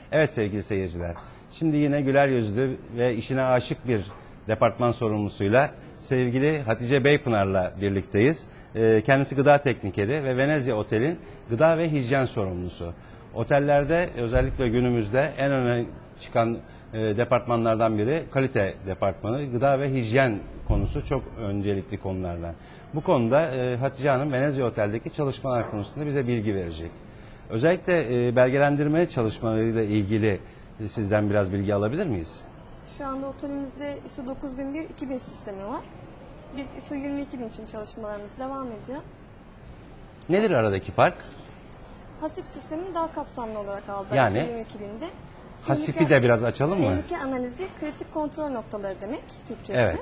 Evet sevgili seyirciler, şimdi yine güler yüzlü ve işine aşık bir departman sorumlusuyla sevgili Hatice Beypınar'la birlikteyiz. Kendisi gıda teknikeri ve Venezia Otel'in gıda ve hijyen sorumlusu. Otellerde özellikle günümüzde en öne çıkan departmanlardan biri kalite departmanı. Gıda ve hijyen konusu çok öncelikli konulardan. Bu konuda Hatice Hanım Venezia Otel'deki çalışmalar konusunda bize bilgi verecek. Özellikle belgelendirme çalışmalarıyla ilgili sizden biraz bilgi alabilir miyiz? Şu anda otelimizde ISO 9001-2000 sistemi var. Biz ISO 22000 için çalışmalarımız devam ediyor. Nedir aradaki fark? Hasip sistemini daha kapsamlı olarak aldı Yani? ISO 22000'de. Hasipi de biraz açalım mı? Tehlike analizi, kritik kontrol noktaları demek Türkçesi. Evet.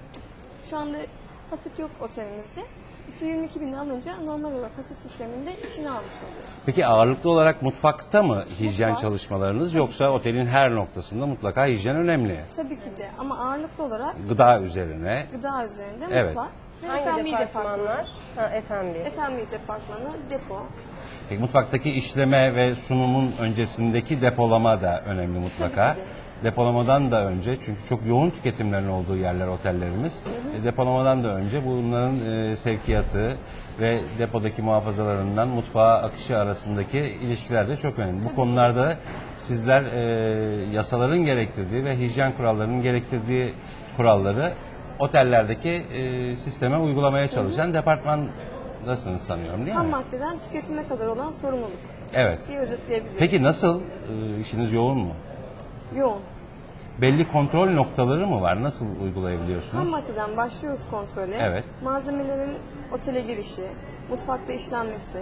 Şu anda hasip yok otelimizde. ISO 22000'i alınca normal olarak hasip sisteminde içine almış oluyoruz. Peki ağırlıklı olarak mutfakta mı hijyen Mutfak. çalışmalarınız yoksa otelin her noktasında mutlaka hijyen önemli? Tabii ki de ama ağırlıklı olarak Gıda üzerine. gıda üzerinde Evet. mutfak ve Hangi F&B departmanlar? Ha, F&B. F&B departmanı, depo. Peki mutfaktaki işleme ve sunumun öncesindeki depolama da önemli mutlaka. Tabii ki Depolamadan da önce, çünkü çok yoğun tüketimlerin olduğu yerler otellerimiz. Depolamadan da önce bunların sevkiyatı ve depodaki muhafazalarından mutfağa akışı arasındaki ilişkiler de çok önemli. Bu konularda sizler yasaların gerektirdiği ve hijyen kurallarının gerektirdiği kuralları otellerdeki sisteme uygulamaya çalışan departmandasınız sanıyorum, değil Ham mi? maddeden tüketime kadar olan sorumluluk Evet. diye özetleyebiliriz. Peki nasıl? İşiniz yoğun mu? Yoğun. Belli kontrol noktaları mı var? Nasıl uygulayabiliyorsunuz? Ham maddeden başlıyoruz kontrole. Evet. Malzemelerin otele girişi, mutfakta işlenmesi,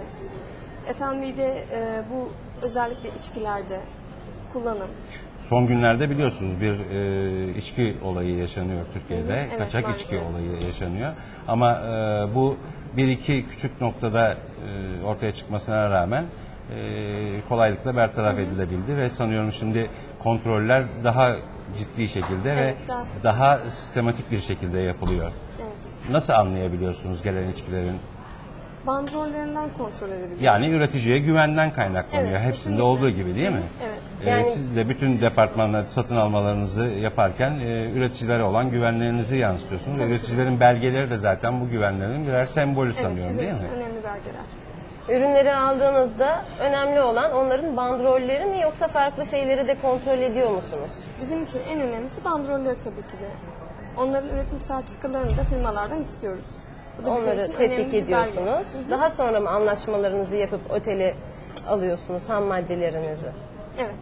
F&B'de bu özellikle içkilerde kullanım. Son günlerde biliyorsunuz bir içki olayı yaşanıyor Türkiye'de. Evet, Kaçak maalesef. içki olayı yaşanıyor. Ama bu bir iki küçük noktada ortaya çıkmasına rağmen kolaylıkla bertaraf edilebildi ve sanıyorum şimdi kontroller daha ciddi şekilde Evet, ve daha sık. daha sistematik bir şekilde yapılıyor. Evet. Nasıl anlayabiliyorsunuz gelen içkilerin? Bandrollerinden kontrol edebiliyoruz. Yani üreticiye güvenden kaynaklanıyor. Evet, Hepsinde kesinlikle. olduğu gibi, değil mi? Evet. Yani- Siz de bütün departmanlar satın almalarınızı yaparken üreticilere olan güvenlerinizi yansıtıyorsunuz. Tabii ki. Üreticilerin belgeleri de zaten bu güvenlerin birer sembolü Evet, sanıyorum, bizim değil için mi? önemli belgeler. Ürünleri aldığınızda önemli olan onların bandrolleri mi yoksa farklı şeyleri de kontrol ediyor musunuz? Bizim için en önemlisi bandrolleri tabii ki de. Onların üretim sertifikalarını da firmalardan istiyoruz. Bu da bizim Onları için önemli tetkik bir belge. ediyorsunuz. Hı hı. Daha sonra mı anlaşmalarınızı yapıp otele alıyorsunuz ham maddelerinizi? Evet.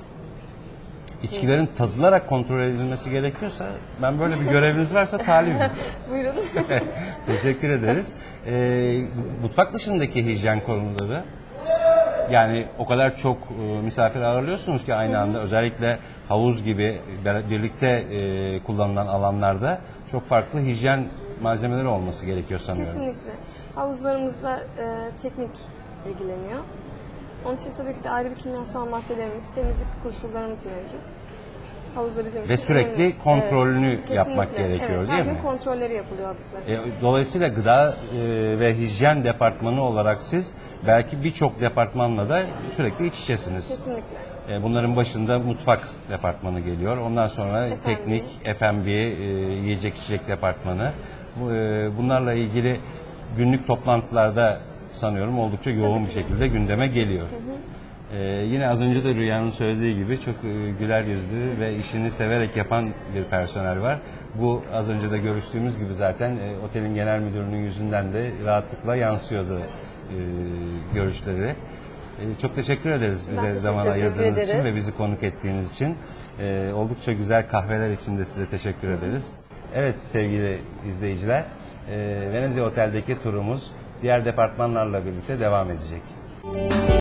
İçkilerin tadılarak kontrol edilmesi gerekiyorsa, ben böyle bir göreviniz varsa talibim. Buyurun. Teşekkür ederiz. Mutfak dışındaki hijyen konuları, yani o kadar çok misafir ağırlıyorsunuz ki aynı anda, özellikle havuz gibi birlikte kullanılan alanlarda çok farklı hijyen malzemeleri olması gerekiyor sanıyorum. Kesinlikle. Havuzlarımızda teknik ilgileniyor. Onun için tabii ki de ayrı bir kimyasal maddelerimiz, temizlik koşullarımız mevcut. Havuzda bizim için Ve sürekli önemli. kontrolünü Kesinlikle. yapmak gerekiyor, Evet, değil her mi? gün kontrolleri yapılıyor havuzların. Dolayısıyla gıda ve hijyen departmanı olarak siz belki birçok departmanla da sürekli iç içesiniz. Kesinlikle. Bunların başında mutfak departmanı geliyor. Ondan sonra F&B. teknik, F&B, yiyecek içecek departmanı. Bunlarla ilgili günlük toplantılarda sanıyorum oldukça yoğun bir şekilde gündeme geliyor. Yine az önce de Rüya'nın söylediği gibi çok güler yüzlü ve işini severek yapan bir personel var. Bu az önce de görüştüğümüz gibi zaten otelin genel müdürünün yüzünden de rahatlıkla yansıyordu görüşleri. Çok teşekkür ederiz bize teşekkür zaman teşekkür ayırdığınız için ederiz. ve bizi konuk ettiğiniz için. Oldukça güzel kahveler için de size teşekkür ederiz. Evet sevgili izleyiciler, Venezia Otel'deki turumuz diğer departmanlarla birlikte devam edecek.